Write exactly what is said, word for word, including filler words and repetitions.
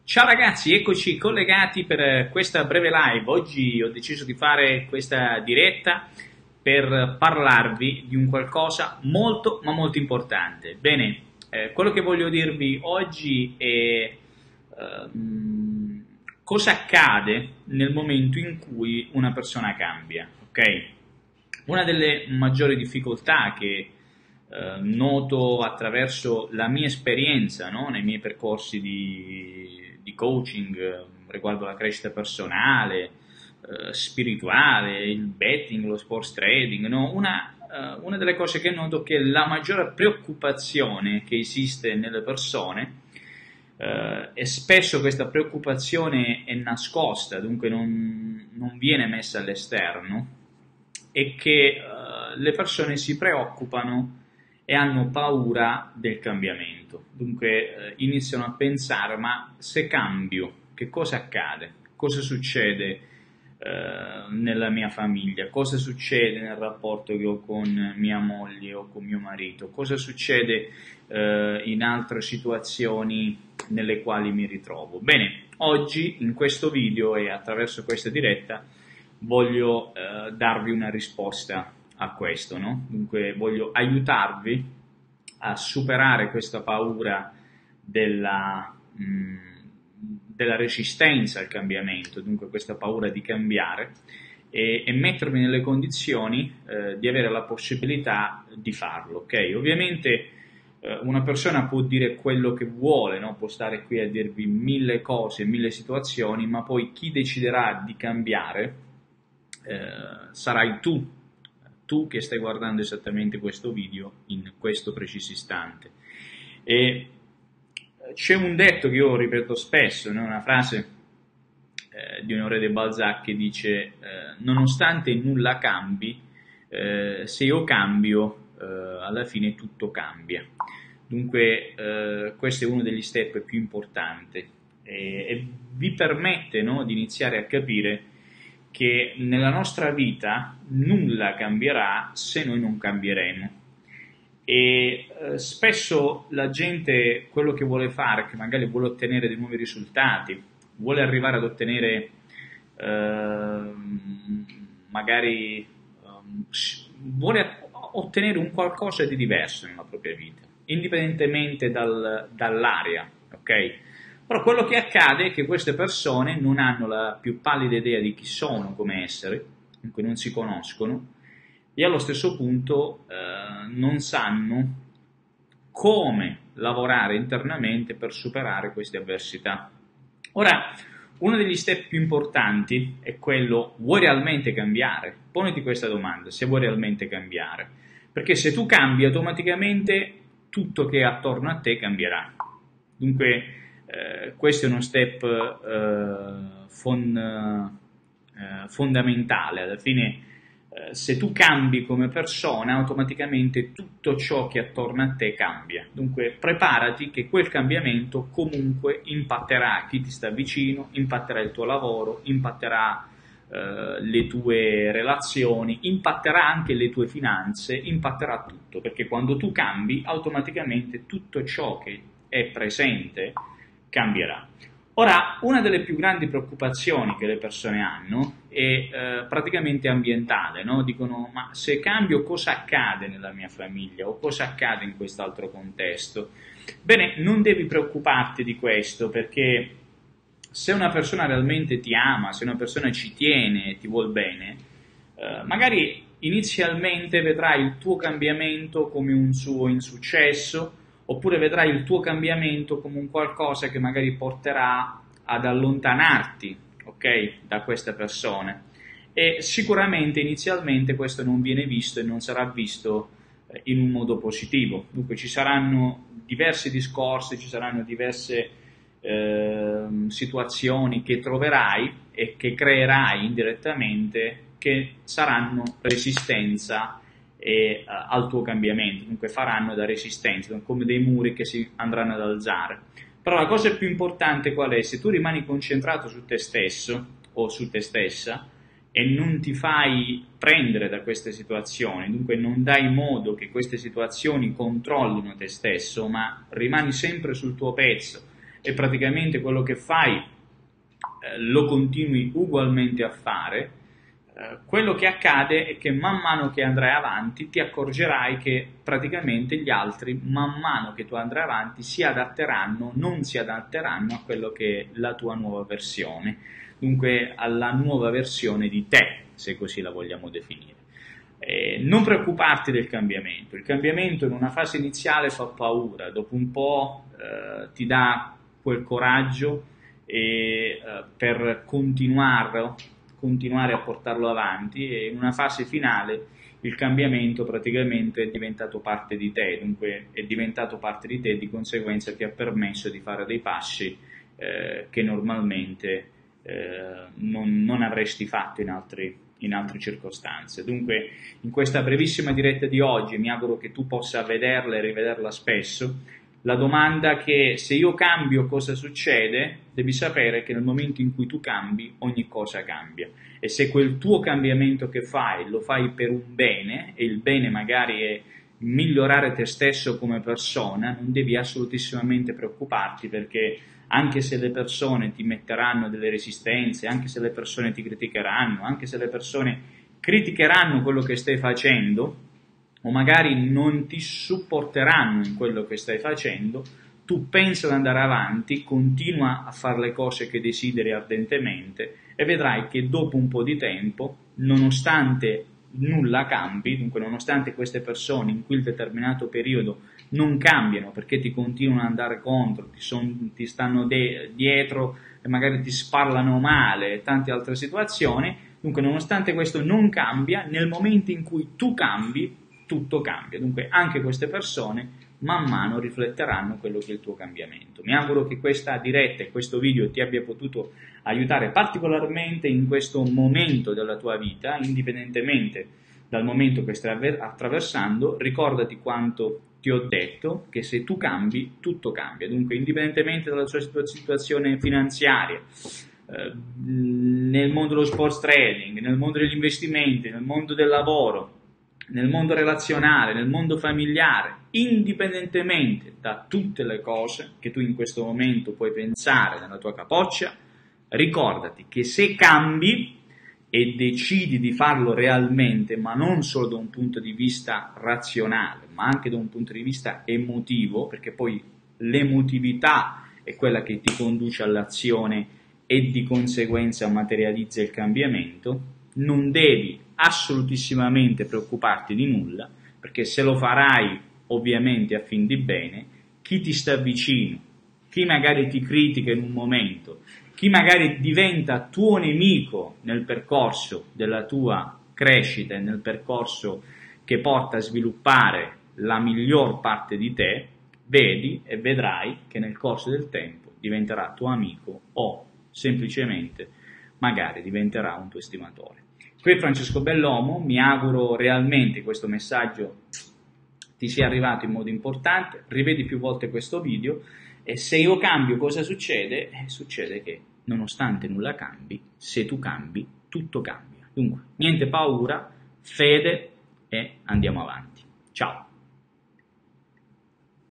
Ciao ragazzi, eccoci collegati per questa breve live. Oggi ho deciso di fare questa diretta per parlarvi di un qualcosa molto ma molto importante. Bene, eh, quello che voglio dirvi oggi è eh, cosa accade nel momento in cui una persona cambia, ok? Una delle maggiori difficoltà che eh, noto attraverso la mia esperienza, no? Nei miei percorsi di di coaching eh, riguardo la crescita personale, eh, spirituale, il betting, lo sports trading, no? Una, eh, una delle cose che noto è che la maggiore preoccupazione che esiste nelle persone, eh, e spesso questa preoccupazione è nascosta, dunque non, non viene messa all'esterno, è che eh, le persone si preoccupano e hanno paura del cambiamento. Dunque eh, iniziano a pensare: ma se cambio, che cosa accade? Cosa succede eh, nella mia famiglia? Cosa succede nel rapporto che ho con mia moglie o con mio marito? Cosa succede eh, in altre situazioni nelle quali mi ritrovo? Bene, oggi in questo video e attraverso questa diretta voglio eh, darvi una risposta a questo, no? Dunque voglio aiutarvi a superare questa paura della, mh, della resistenza al cambiamento, dunque questa paura di cambiare, e, e mettervi nelle condizioni eh, di avere la possibilità di farlo, ok? Ovviamente eh, una persona può dire quello che vuole, no? Può stare qui a dirvi mille cose, mille situazioni, ma poi chi deciderà di cambiare eh, sarai tu, tu che stai guardando esattamente questo video in questo preciso istante. E c'è un detto che io ripeto spesso, no? Una frase eh, di Honoré de Balzac che dice eh, nonostante nulla cambi, eh, se io cambio eh, alla fine tutto cambia. Dunque eh, questo è uno degli step più importanti e, e vi permette, no, di iniziare a capire che nella nostra vita nulla cambierà se noi non cambieremo. E eh, spesso la gente quello che vuole fare, che magari vuole ottenere dei nuovi risultati, vuole arrivare ad ottenere eh, magari eh, vuole ottenere un qualcosa di diverso nella propria vita, indipendentemente dal, dall'area, ok? Però quello che accade è che queste persone non hanno la più pallida idea di chi sono come esseri, dunque non si conoscono, e allo stesso punto eh, non sanno come lavorare internamente per superare queste avversità. Ora, uno degli step più importanti è quello: vuoi realmente cambiare? Poniti questa domanda, se vuoi realmente cambiare, perché se tu cambi automaticamente tutto che è attorno a te cambierà. Dunque Eh, questo è uno step eh, fon, eh, fondamentale. Alla fine eh, se tu cambi come persona, automaticamente tutto ciò che è attorno a te cambia. Dunque preparati che quel cambiamento comunque impatterà chi ti sta vicino, impatterà il tuo lavoro, impatterà eh, le tue relazioni, impatterà anche le tue finanze, impatterà tutto, perché quando tu cambi automaticamente tutto ciò che è presente cambierà. Ora, una delle più grandi preoccupazioni che le persone hanno è eh, praticamente ambientale, no? Dicono: ma se cambio cosa accade nella mia famiglia o cosa accade in quest'altro contesto? Bene, non devi preoccuparti di questo, perché se una persona realmente ti ama, se una persona ci tiene e ti vuol bene, eh, magari inizialmente vedrai il tuo cambiamento come un suo insuccesso, oppure vedrai il tuo cambiamento come un qualcosa che magari porterà ad allontanarti, ok, da queste persone. E sicuramente inizialmente questo non viene visto e non sarà visto eh, in un modo positivo. Dunque ci saranno diversi discorsi, ci saranno diverse eh, situazioni che troverai e che creerai indirettamente, che saranno resistenza e uh, al tuo cambiamento, dunque faranno da resistenza, come dei muri che si andranno ad alzare. Però la cosa più importante qual è? Se tu rimani concentrato su te stesso o su te stessa e non ti fai prendere da queste situazioni, dunque non dai modo che queste situazioni controllino te stesso, ma rimani sempre sul tuo pezzo e praticamente quello che fai eh, lo continui ugualmente a fare, eh, quello che accade è che man mano che andrai avanti ti accorgerai che praticamente gli altri, man mano che tu andrai avanti, si adatteranno, non si adatteranno a quello che è la tua nuova versione, dunque alla nuova versione di te, se così la vogliamo definire. Eh, non preoccuparti del cambiamento, il cambiamento in una fase iniziale fa paura, dopo un po' eh, ti dà quel coraggio e, eh, per continuare, continuare a portarlo avanti, e in una fase finale il cambiamento praticamente è diventato parte di te, dunque è diventato parte di te, di conseguenza ti ha permesso di fare dei passi eh, che normalmente eh, non, non avresti fatto in altri in altre circostanze. Dunque in questa brevissima diretta di oggi mi auguro che tu possa vederla e rivederla spesso. La domanda che se io cambio cosa succede, devi sapere che nel momento in cui tu cambi ogni cosa cambia, e se quel tuo cambiamento che fai lo fai per un bene, e il bene magari è migliorare te stesso come persona, non devi assolutissimamente preoccuparti, perché anche se le persone ti metteranno delle resistenze, anche se le persone ti criticheranno, anche se le persone criticheranno quello che stai facendo, o magari non ti supporteranno in quello che stai facendo, tu pensa ad andare avanti, continua a fare le cose che desideri ardentemente, e vedrai che dopo un po' di tempo, nonostante nulla cambi, dunque nonostante queste persone in quel determinato periodo non cambiano perché ti continuano ad andare contro, ti, son, ti stanno de- dietro e magari ti sparlano male e tante altre situazioni, dunque nonostante questo non cambia, nel momento in cui tu cambi, tutto cambia, dunque anche queste persone man mano rifletteranno quello che è il tuo cambiamento. Mi auguro che questa diretta e questo video ti abbia potuto aiutare particolarmente in questo momento della tua vita, indipendentemente dal momento che stai attraversando. Ricordati quanto ti ho detto, che se tu cambi, tutto cambia, dunque indipendentemente dalla tua situazione finanziaria, eh, nel mondo dello sports trading, nel mondo degli investimenti, nel mondo del lavoro, nel mondo relazionale, nel mondo familiare, indipendentemente da tutte le cose che tu in questo momento puoi pensare nella tua capoccia, ricordati che se cambi e decidi di farlo realmente, ma non solo da un punto di vista razionale, ma anche da un punto di vista emotivo, perché poi l'emotività è quella che ti conduce all'azione e di conseguenza materializza il cambiamento, non devi assolutissimamente preoccuparti di nulla, perché se lo farai ovviamente a fin di bene, chi ti sta vicino, chi magari ti critica in un momento, chi magari diventa tuo nemico nel percorso della tua crescita e nel percorso che porta a sviluppare la miglior parte di te, vedi e vedrai che nel corso del tempo diventerà tuo amico o semplicemente magari diventerà un tuo estimatore. Qui è Francesco Bellomo, mi auguro realmente questo messaggio ti sia arrivato in modo importante, rivedi più volte questo video, e se io cambio cosa succede? Eh, succede che nonostante nulla cambi, se tu cambi, tutto cambia. Dunque, niente paura, fede e andiamo avanti. Ciao!